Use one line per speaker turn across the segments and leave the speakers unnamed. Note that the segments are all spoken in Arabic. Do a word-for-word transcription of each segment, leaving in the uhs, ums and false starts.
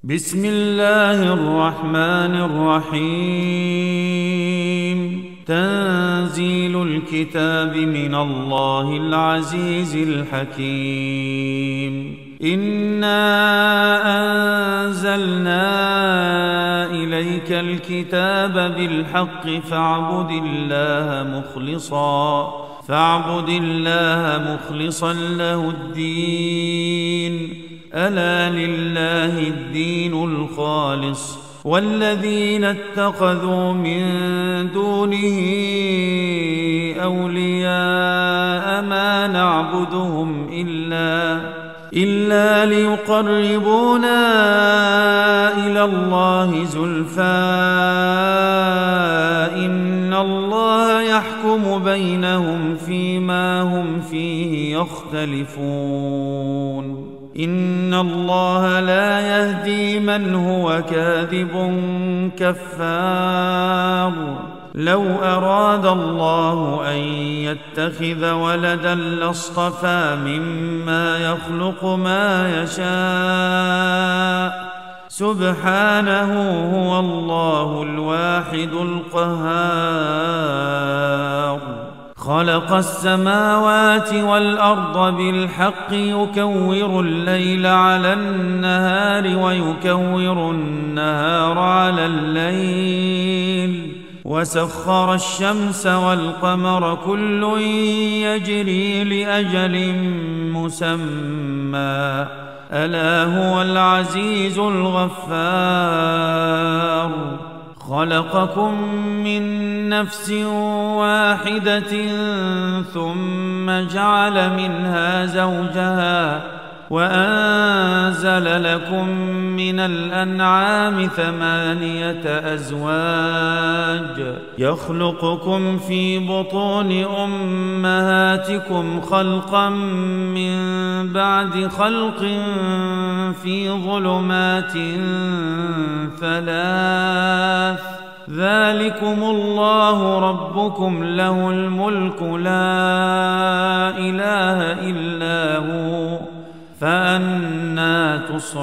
بسم الله الرحمن الرحيم. تنزيل الكتاب من الله العزيز الحكيم. إنا أنزلنا إليك الكتاب بالحق فاعبد الله مخلصا فاعبد الله مخلصا له الدين. ألا لله الدين الخالص والذين اتخذوا من دونه أولياء ما نعبدهم إلا إلا ليقربونا إلى الله زلفى إن الله يحكم بينهم فيما هم فيه يختلفون. إن الله لا يهدي من هو كاذب كفار. لو أراد الله أن يتخذ ولدا لاصطفى مما يخلق ما يشاء سبحانه هو الله الواحد القهار. خلق السماوات والأرض بالحق يكور الليل على النهار ويكور النهار على الليل وسخر الشمس والقمر كل يجري لأجل مسمى ألا هو العزيز الغفار. خلقكم من نفس واحدة ثم جعل منها زوجها وأنزل لكم من الأنعام ثمانية أزواج يخلقكم في بطون أمهاتكم خلقا من بعد خلق في ظلمات ثلاث ذلكم الله ربكم له الملك لا إله إلا هو فأنى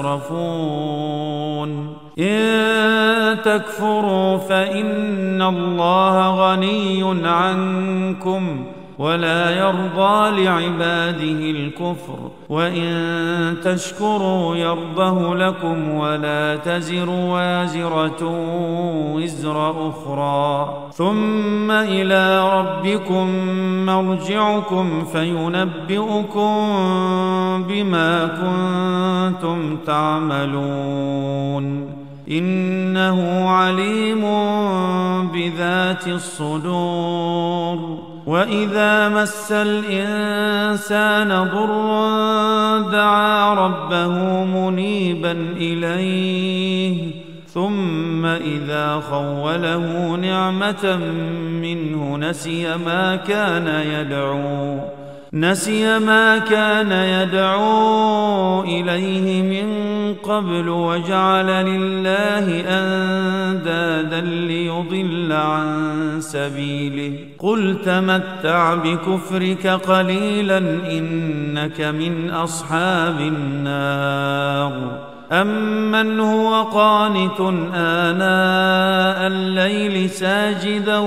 تصرفون. إن تكفروا فإن الله غني عنكم ولا يرضى لعباده الكفر وإن تشكروا يرضه لكم ولا تزر وازرة وزر أخرى ثم إلى ربكم مرجعكم فينبئكم بما كنتم تعملون. إنه عليم بذات الصدور. وإذا مس الإنسان ضر دعا ربه منيبا إليه ثم إذا خوله نعمة منه نسي ما كان يدعو نسي ما كان يدعو إليه من قبل وجعل لله أندادا ليضل عن سبيله. قل تمتع بكفرك قليلا إنك من أصحاب النار. أمن هو قانت آناء الليل ساجدا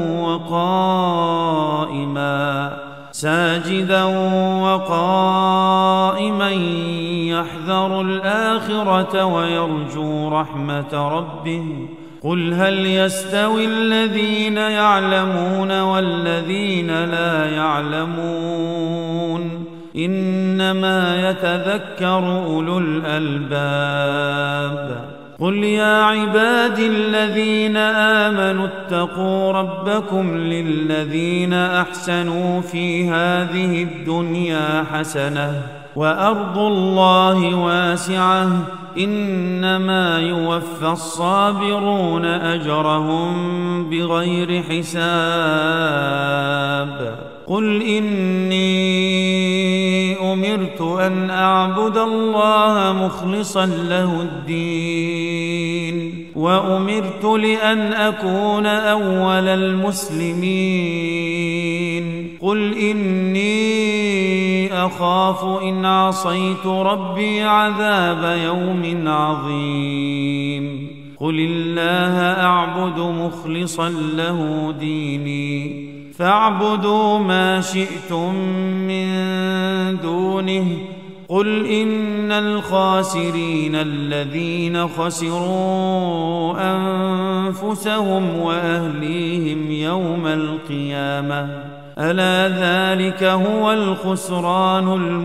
وقائما ساجدا وقائما يحذر الآخرة ويرجو رحمة ربه. قل هل يستوي الذين يعلمون والذين لا يعلمون إنما يتذكر أولو الألباب. قل يا عبادي الذين آمنوا اتقوا ربكم للذين أحسنوا في هذه الدنيا حسنة وأرض الله واسعة إنما يوفى الصابرون أجرهم بغير حساب. قل إني أمرت أن أعبد الله مخلصا له الدين وأمرت لأن أكون أول المسلمين قل إني أخاف إن عصيت ربي عذاب يوم عظيم قل الله أعبد مخلصا له ديني فاعبدوا ما شئتم من دونه قل إن الخاسرين الذين خسروا أنفسهم وأهليهم يوم القيامة ألا ذلك هو الخسران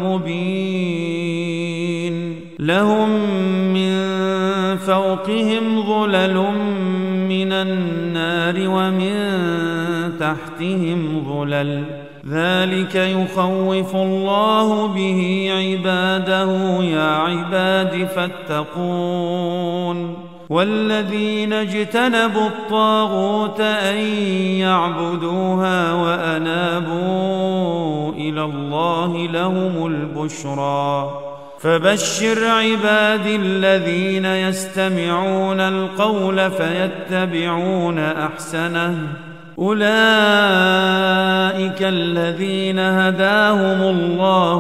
المبين لهم من فوقهم ظلل من النار ومن تحتهم ظلل ذلك يخوف الله به عباده يا عباد فاتقون والذين اجتنبوا الطاغوت أن يعبدوها وأنابوا إلى الله لهم البشرى فبشر عبادي الذين يستمعون القول فيتبعون أحسنه أولئك الذين هداهم الله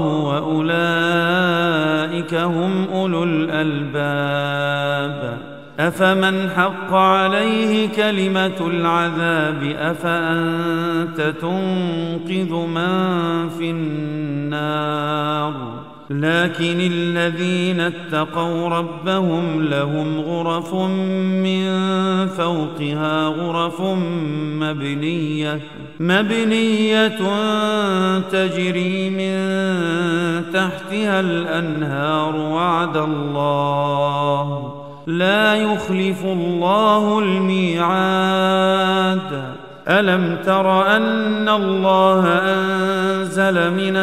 وأولئك هم أولو الألباب أفمن حق عليه كلمة العذاب أفأنت تنقذ من في النار لكن الذين اتقوا ربهم لهم غرف من فوقها غرف مبنية مبنية تجري من تحتها الأنهار وعد الله لا يخلف الله الميعاد ألم تر أن الله أنزل من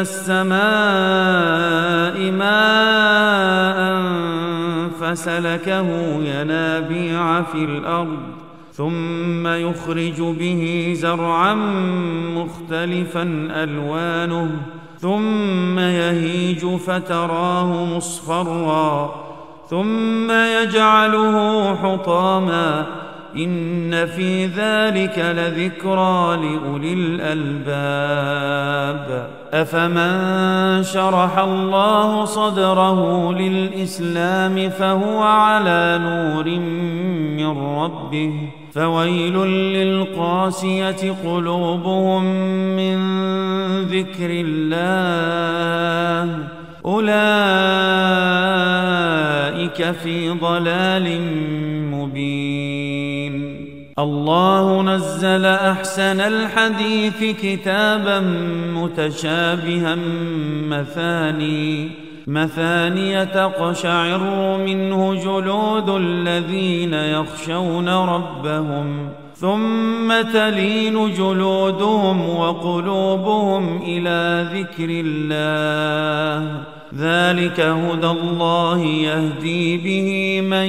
السماء ماء فسلكه ينابيع في الأرض ثم يخرج به زرعا مختلفا ألوانه ثم يهيج فتراه مصفرا ثم يجعله حطاما إن في ذلك لذكرى لأولي الألباب أفمن شرح الله صدره للإسلام فهو على نور من ربه فويل للقاسية قلوبهم من ذكر الله أولئك في ضلال مبين الله نزل أحسن الحديث كتابا متشابها مثاني مثانية تقشعر منه جلود الذين يخشون ربهم ثم تلين جلودهم وقلوبهم إلى ذكر الله ذلك هدى الله يهدي به من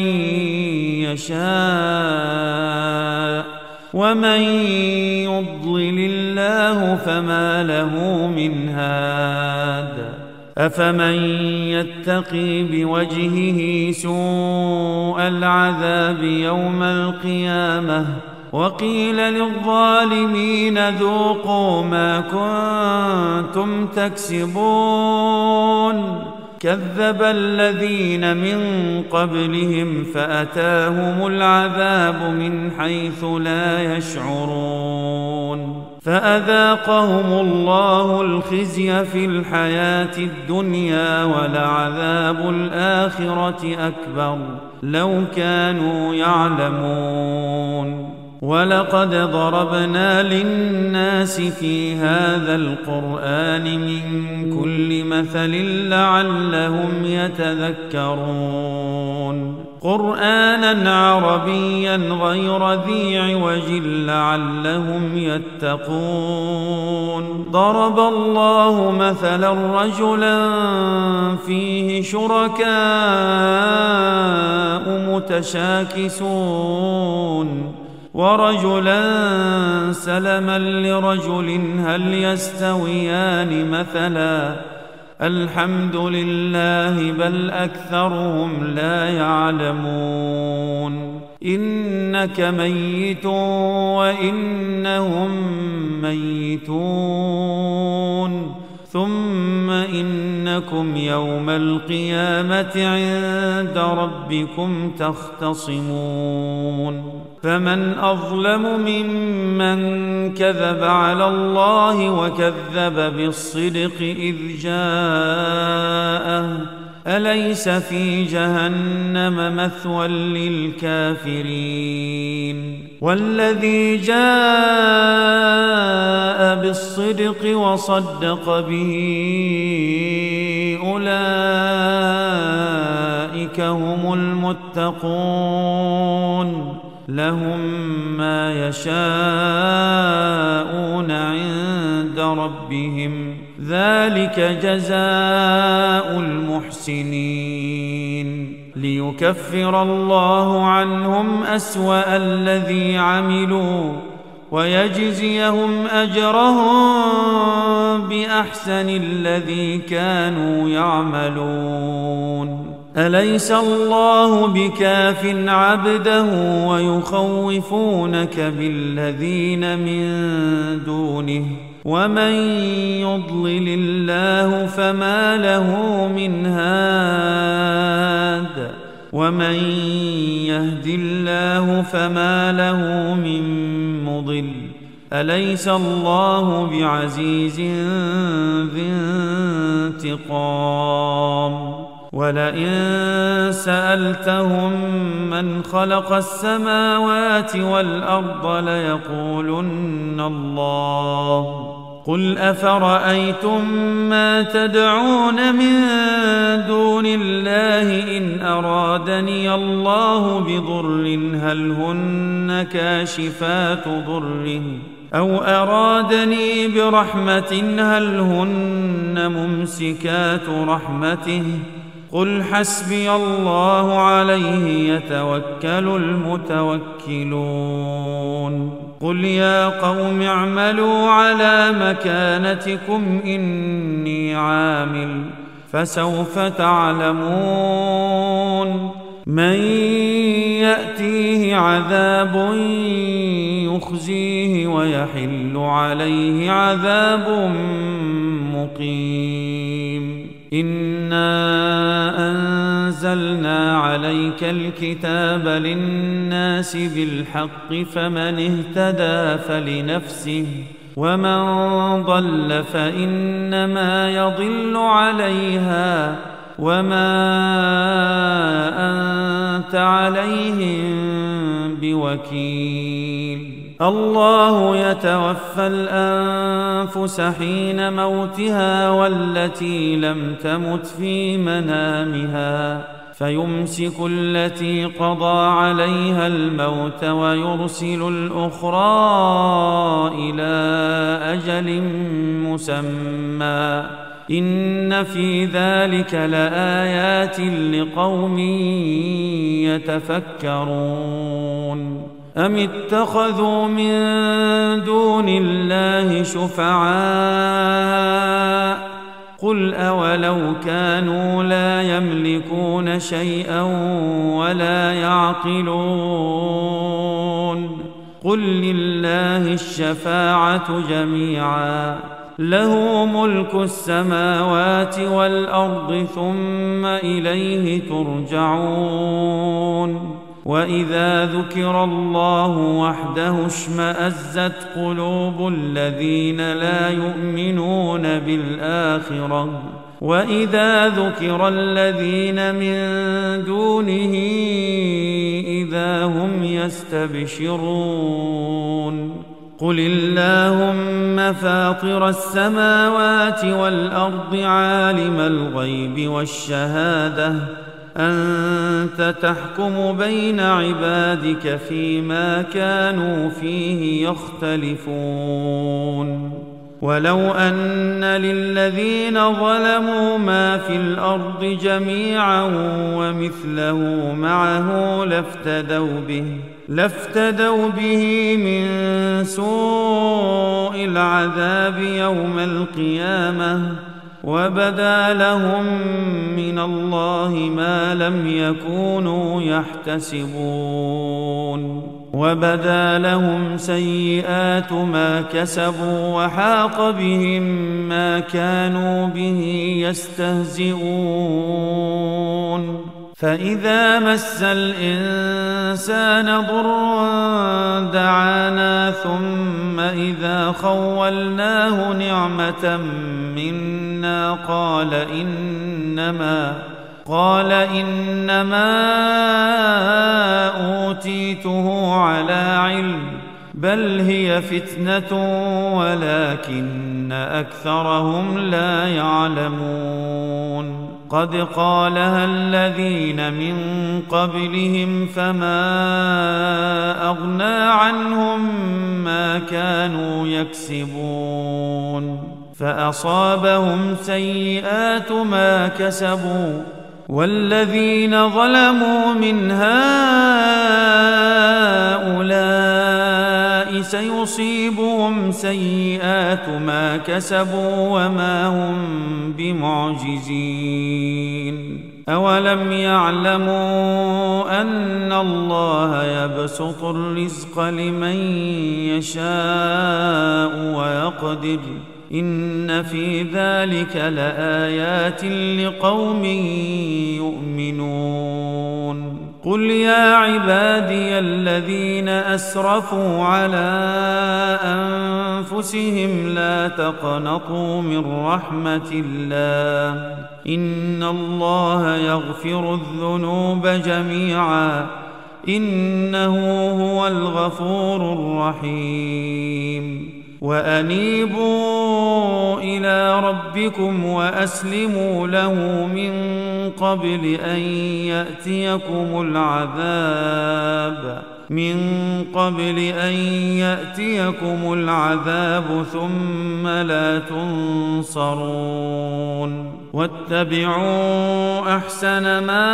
يشاء ومن يضلل الله فما له من هاد أفمن يتقي بوجهه سوء العذاب يوم القيامة وقيل للظالمين ذوقوا ما كنتم تكسبون كذب الذين من قبلهم فأتاهم العذاب من حيث لا يشعرون فأذاقهم الله الخزي في الحياة الدنيا ولعذاب الآخرة أكبر لو كانوا يعلمون ولقد ضربنا للناس في هذا القرآن من كل مثل لعلهم يتذكرون قرآنا عربيا غير ذي عوج لعلهم يتقون ضرب الله مثلا رجلا فيه شركاء متشاكسون ورجلا سلما لرجل هل يستويان مثلا الحمد لله بل أكثرهم لا يعلمون إنك ميت وإنهم ميتون ثم إنكم يوم القيامة عند ربكم تختصمون فمن أظلم ممن كذب على الله وكذب بالصدق إذ جاءه أليس في جهنم مثوى للكافرين والذي جاء بالصدق وصدق به أولئك هم المتقون لهم ما يشاءون عند ربهم ذلك جزاء المحسنين ليكفر الله عنهم أسوأ الذي عملوا ويجزيهم أجرهم بأحسن الذي كانوا يعملون أليس الله بكاف عبده ويخوفونك بالذين من دونه ومن يضلل الله فما له من هاد ومن يهد الله فما له من مضل أليس الله بعزيز ذي انتقام ولئن سألتهم من خلق السماوات والأرض ليقولن الله قل أفرأيتم ما تدعون من دون الله إن أرادني الله بضر هل هن كاشفات ضره أو أرادني برحمة هل هن ممسكات رحمته قل حسبي الله عليه يتوكل المتوكلون قل يا قوم اعملوا على مكانتكم إني عامل فسوف تعلمون من يأتيه عذاب يخزيه ويحل عليه عذاب مقيم إنا أنزلنا عليك الكتاب للناس بالحق فمن اهتدى فلنفسه ومن ضل فإنما يضل عليها وما أنت عليهم بوكيل الله يتوفى الأنفس حين موتها والتي لم تمت في منامها فيمسك التي قضى عليها الموت ويرسل الأخرى إلى أجل مسمى إن في ذلك لآيات لقوم يتفكرون أم اتخذوا من دون الله شفعاء قل أولو كانوا لا يملكون شيئا ولا يعقلون قل لله الشفاعة جميعا له ملك السماوات والأرض ثم إليه ترجعون وإذا ذكر الله وحده اشمأزت قلوب الذين لا يؤمنون بالآخرة وإذا ذكر الذين من دونه إذا هم يستبشرون قل اللهم فاطر السماوات والأرض عالم الغيب والشهادة أنت تحكم بين عبادك فيما كانوا فيه يختلفون ولو أن للذين ظلموا ما في الأرض جميعا ومثله معه لافتدوا به لافتدوا به من سوء العذاب يوم القيامة وبدا لهم من الله ما لم يكونوا يحتسبون وبدا لهم سيئات ما كسبوا وحاق بهم ما كانوا به يستهزئون فإذا مس الإنسان ضر دعانا ثم إذا خولناه نعمة منا قال إنما قال إنما أوتيته على علم بل هي فتنة ولكن أكثرهم لا يعلمون قد قالها الذين من قبلهم فما أغنى عنهم ما كانوا يكسبون فأصابهم سيئات ما كسبوا والذين ظلموا من هؤلاء سيصيبهم سيئات ما كسبوا وما هم بمعجزين أولم يعلموا أن الله يبسط الرزق لمن يشاء ويقدر إن في ذلك لآيات لقوم يؤمنون قل يا عبادي الذين أسرفوا على أنفسهم لا تقنطوا من رحمة الله إن الله يغفر الذنوب جميعا إنه هو الغفور الرحيم وأنيبوا إلى ربكم وأسلموا له من قبل أن يأتيكم العذاب من قبل أن يأتيكم العذاب ثم لا تنصرون واتبعوا أحسن ما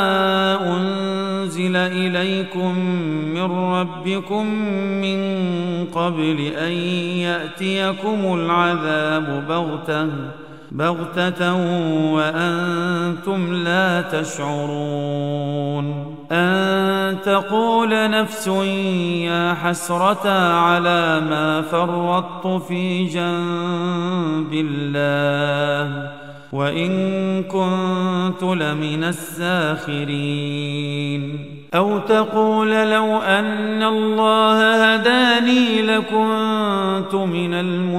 أنزل إليكم من ربكم من قبل أن يأتيكم العذاب بغتة بغتة وأنتم لا تشعرون أن تقول نفس يا حسرة على ما فرطت في جنب الله وإن كنت لمن الساخرين أو تقول لو أن الله هداني لكنت من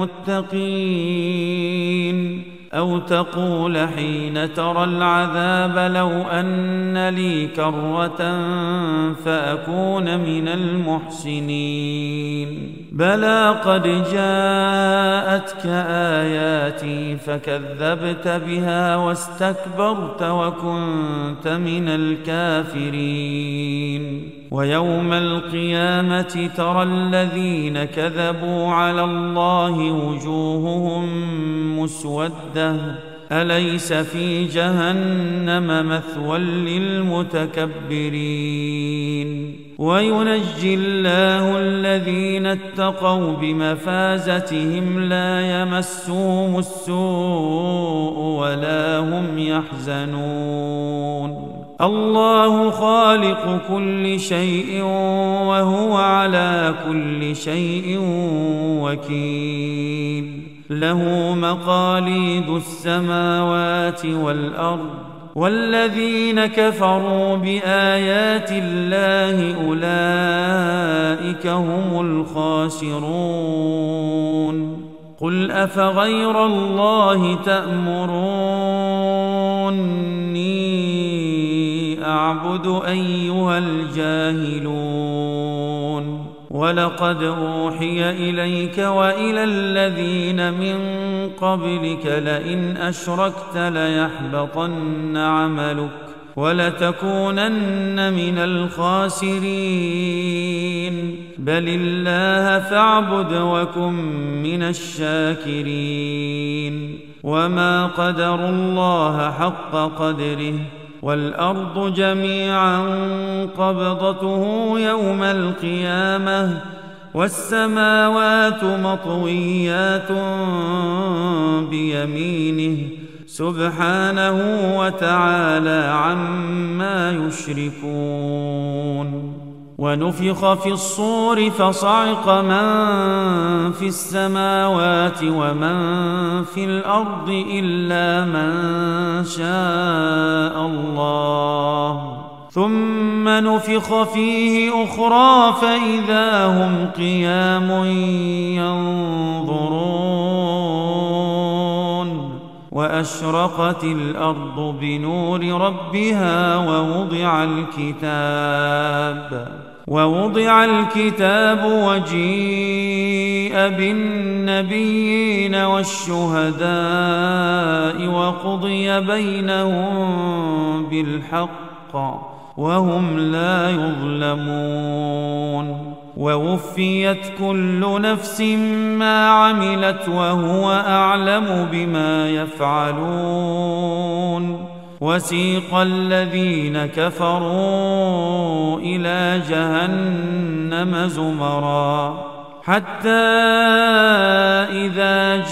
المتقين أو تقول حين ترى العذاب لو أن لي كرة فأكون من المحسنين بلى قد جاءتك آياتي فكذبت بها واستكبرت وكنت من الكافرين ويوم القيامة ترى الذين كذبوا على الله وجوههم مسودة أليس في جهنم مثوى للمتكبرين وينجي الله الذين اتقوا بمفازتهم لا يمسهم السوء ولا هم يحزنون الله خالق كل شيء وهو على كل شيء وكيل له مقاليد السماوات والأرض والذين كفروا بآيات الله أولئك هم الخاسرون قل أفغير الله تأمروني أعبد أيها الجاهلون ولقد أوحي إليك وإلى الذين من قبلك لئن أشركت ليحبطن عملك ولتكونن من الخاسرين بل الله فاعبد وكن من الشاكرين وما قدروا الله حق قدره والأرض جميعا قبضته يوم القيامة والسماوات مطويات بيمينه سبحانه وتعالى عما يشركون. ونفخ في الصور فصعق من في السماوات ومن في الأرض إلا من شاء الله ثم نفخ فيه أخرى فإذا هم قيام ينظرون. وأشرقت الأرض بنور ربها ووضع الكتاب ووضع الكتاب وجيء بالنبيين والشهداء وقضي بينهم بالحق وهم لا يظلمون. ووفيت كل نفس ما عملت وهو أعلم بما يفعلون. وسيق الذين كفروا إلى جهنم زمرا حتى إذا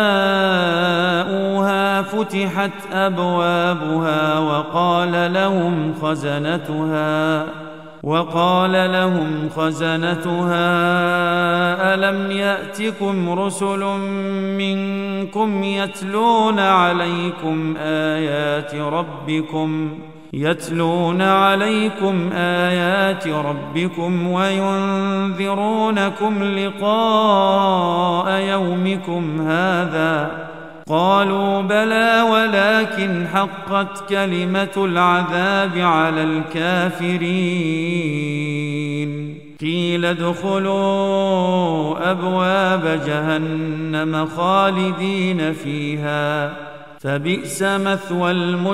جاءوها فتحت أبوابها وقال لهم خزنتها وقال لهم خزنتها ألم يأتكم رسل منكم يتلون عليكم آيات ربكم يتلون عليكم آيات ربكم وينذرونكم لقاء يومكم هذا قالوا بلى ولكن حقت كلمة العذاب على الكافرين. قيل ادخلوا أبواب جهنم خالدين فيها فبئس مثوى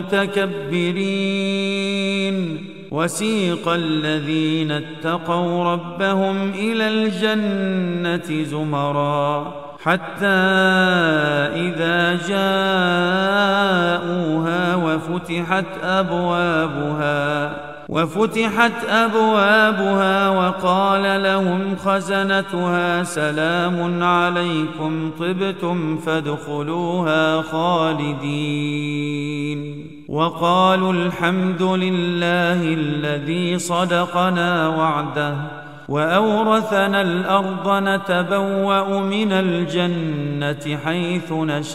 المتكبرين. وسيق الذين اتقوا ربهم إلى الجنة زمرا حتى إذا جاءوها وفتحت أبوابها وفتحت أبوابها وقال لهم خزنتها سلام عليكم طبتم فادخلوها خالدين. وقالوا الحمد لله الذي صدقنا وعده وأورثنا الأرض نتبوأ من الجنة حيث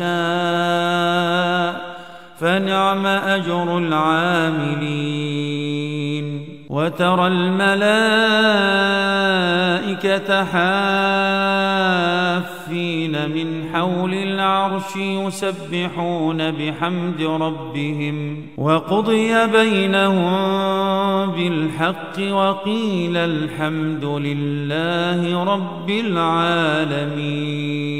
نشاء فنعم أجر العاملين. وترى الملائكة حافين من حول العرش يسبحون بحمد ربهم وقضي بينهم بالحق وقيل الحمد لله رب العالمين.